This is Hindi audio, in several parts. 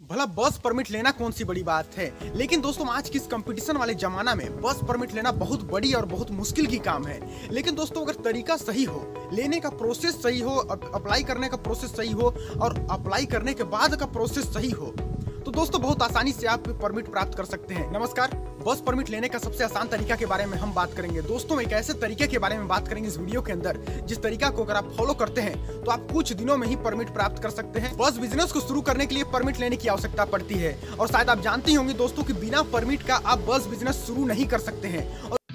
भला बस परमिट लेना कौन सी बड़ी बात है। लेकिन दोस्तों आज की इस कंपटीशन वाले जमाना में बस परमिट लेना बहुत बड़ी और बहुत मुश्किल की काम है। लेकिन दोस्तों अगर तरीका सही हो, लेने का प्रोसेस सही हो, अप्लाई करने का प्रोसेस सही हो और अप्लाई करने के बाद का प्रोसेस सही हो, तो दोस्तों बहुत आसानी से आप परमिट प्राप्त कर सकते हैं। नमस्कार, बस परमिट लेने का सबसे आसान तरीका के बारे में हम बात करेंगे। दोस्तों एक ऐसे तरीके के बारे में बात करेंगे इस वीडियो के अंदर, जिस तरीका को अगर आप फॉलो करते हैं तो आप कुछ दिनों में ही परमिट प्राप्त कर सकते हैं। बस बिजनेस को शुरू करने के लिए परमिट लेने की आवश्यकता पड़ती है और शायद आप जानते ही होंगे दोस्तों कि बिना परमिट का आप बस बिजनेस शुरू नहीं कर सकते हैं।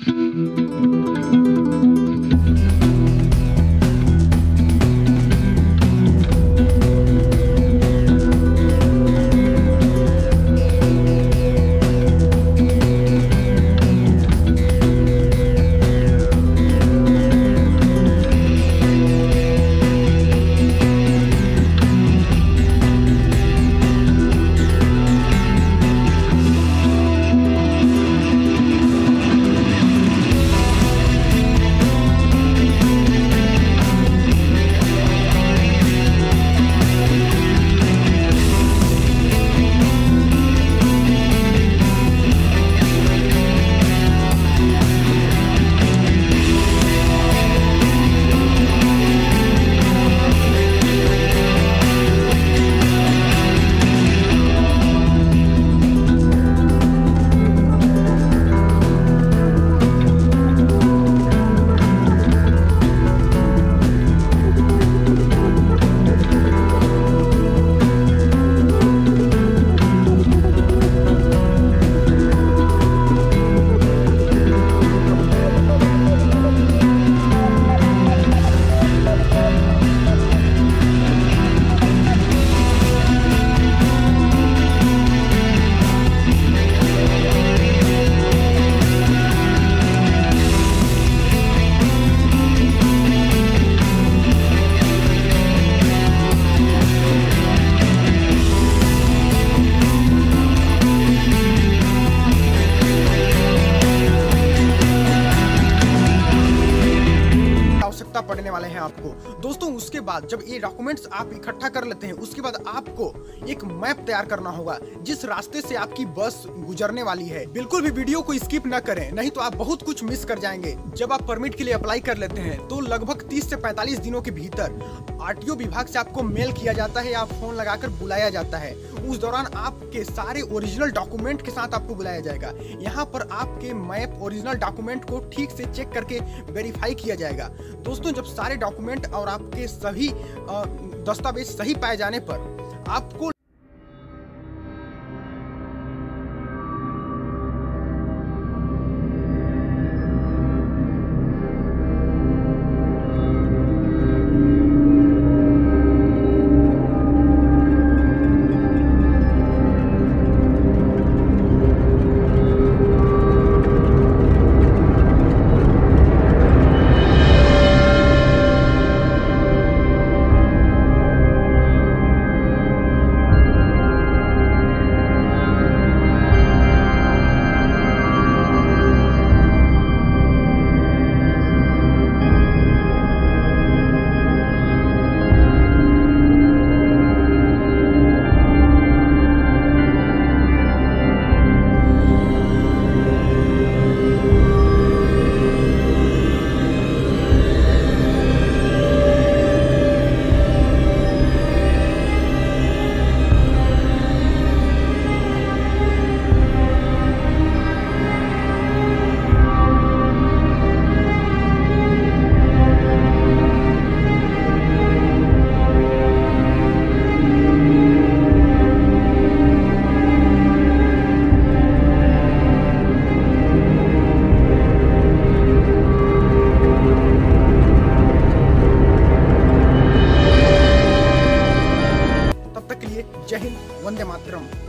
पढ़ने वाले हैं आपको दोस्तों। उसके बाद जब ये डॉक्यूमेंट्स आप इकट्ठा कर लेते हैं, उसके बाद आपको एक मैप तैयार करना होगा जिस रास्ते से आपकी बस गुजरने वाली है। बिल्कुल भी वीडियो को स्किप न करें, नहीं तो आप बहुत कुछ मिस कर जाएंगे। जब आप परमिट के लिए अप्लाई कर लेते हैं तो लगभग 30 से 45 दिनों के भीतर आरटीओ विभाग से आपको मेल किया जाता है या फोन लगाकर बुलाया जाता है। उस दौरान आपके सारे ओरिजिनल डॉक्यूमेंट के साथ आपको बुलाया जाएगा। यहाँ पर आपके मैप ओरिजिनल डॉक्यूमेंट को ठीक से चेक करके वेरीफाई किया जाएगा। दोस्तों जब सारे डॉक्यूमेंट और आपके सभी दस्तावेज सही पाए जाने पर आपको